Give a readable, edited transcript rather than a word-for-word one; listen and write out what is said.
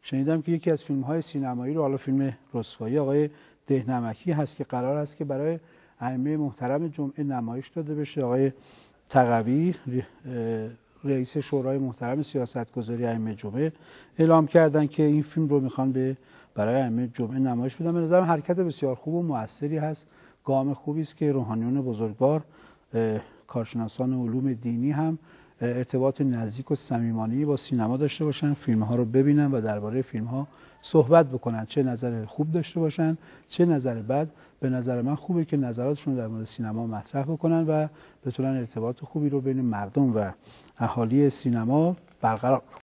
شنیدم که یکی از فیلم‌های سینمایی رو، حالا فیلم رسوایی آقای دهنمکی هست که قرار است که برای ائمه محترم جمعه نمایش داده بشه. آقای تقوی رئیس شورای محترم سیاستگذاری ائمه جمعه اعلام کردن که این فیلم رو میخوان برای ائمه جمعه نمایش بدن. به نظرم حرکت بسیار خوب و موثری هست، گام خوبی است که روحانیون بزرگوار، کارشناسان علوم دینی هم ارتباط نزدیک و صمیمانه‌ای با سینما داشته باشن، فیلم‌ها رو ببینن و درباره فیلم‌ها صحبت بکنن، چه نظر خوب داشته باشن چه نظر بد. به نظر من خوبه که نظراتشون در مورد سینما مطرح بکنن و بتونن ارتباط خوبی رو بین مردم و اهالی سینما برقرار